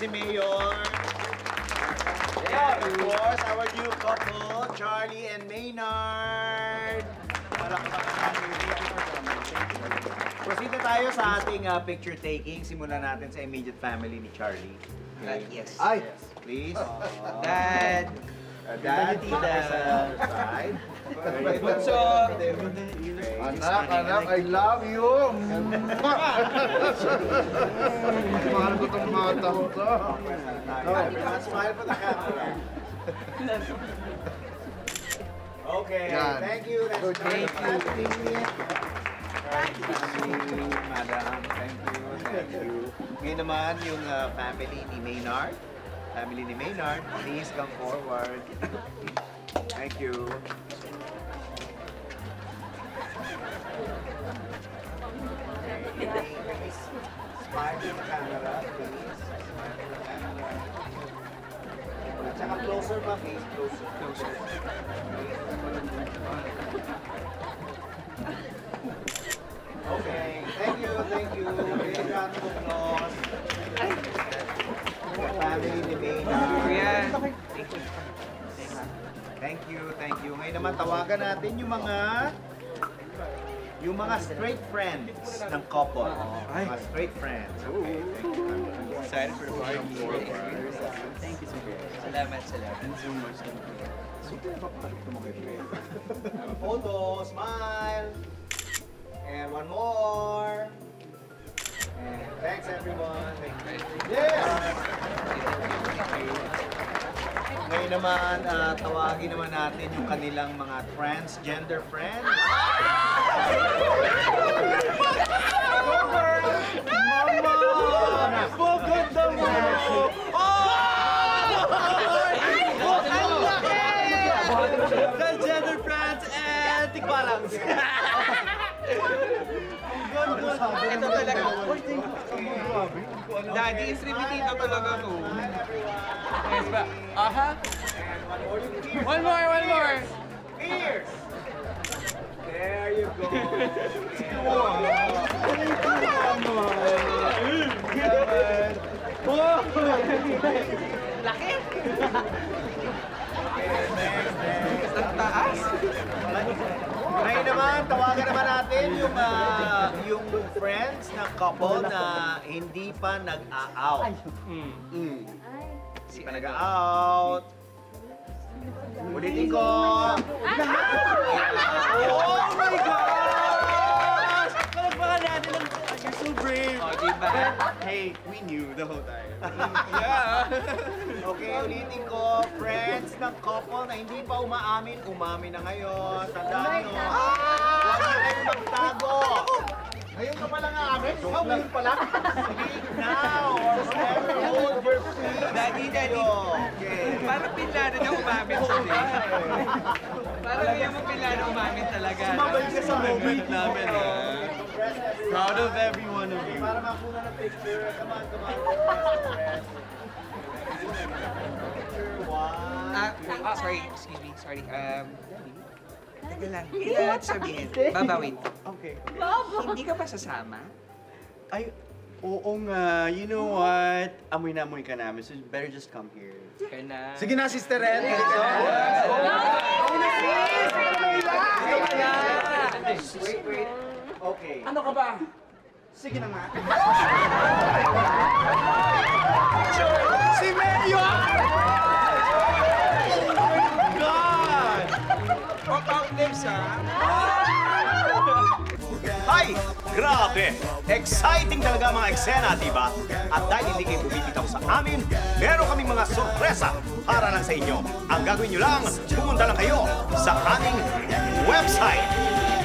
si Mayor. And of course, our new couple, Charlie and Maynard. Proceed na tayo sa ating picture taking. Simulan natin sa immediate family ni Charlie. Okay. Yes. Ay! Please. Dad. Dad, side. So, anak, I love you! Mahal ko itong mga taon to. Smile for the camera. Okay, thank you. Thank you, madam. Thank you. Ngayon naman yung family ni Maynard. Please come forward. Thank you. Smile to the camera, please. Smile to the camera. At saka closer pa, please. Closer. Okay, thank you. Big round of applause. Family ni Maynard. Thank you. Ngayon naman tawagan natin yung mga straight friends ng couple. Mga straight friends. Okay, thank you. I'm excited for the party. Thank you so much. salamat so much. Photo, smile. And one more. And thanks everyone. Thank you. Yes! Ngayon naman, tawagin naman natin yung kanilang mga transgender friends. Mama! Maganda mo! Transgender friends and tikbalang! Ito talaga. Daddy, instrumento talaga to. Yes ba? Aha. One more. Ears. There you go. Laki. Ang taas. Ngayon naman, tawagan naman natin yung friends ng couple na hindi pa nag-a-out. Hindi pa nag-a-out. Ulitin ko. Oh my gosh! Kalagpakan natin ang you're so brave. Oh, diba? Hey, we knew the whole time. Yeah. Okay, ulitin ko. Friends ng couple na hindi pa umamin na ngayon. Tandaan nyo. Huwag na kayong magtago. Ngayon ka pala nga amin? Ngayon pala? Speak now or forever hold your peace. Daddy. Okay. Parang pinlano na umamin today. Parang ngayon mo pinlano umamin talaga. Sumabay ka sa moment namin. Proud of every one of you. Para makuna ng picture. Come on. Picture one. Sorry, excuse me. Sorry. Teka lang. Kailangan sabihin. Babawin. Okay. Hindi ka ba sasama? Ay, oo nga. You know what? Amoy na amoy ka namin, so better just come here. Ka na. Sige na, Sister Ren. Wait. Okay. Ano ka ba? Sige na nga. Si Mayor! God! Pop-out lips, ha? Ay! Grabe! Exciting talaga mga eksena, di ba? At dahil hindi kayo bumibitaw sa amin, meron kaming mga sorpresa para lang sa inyo. Ang gagawin nyo lang, pumunta lang kayo sa aming website.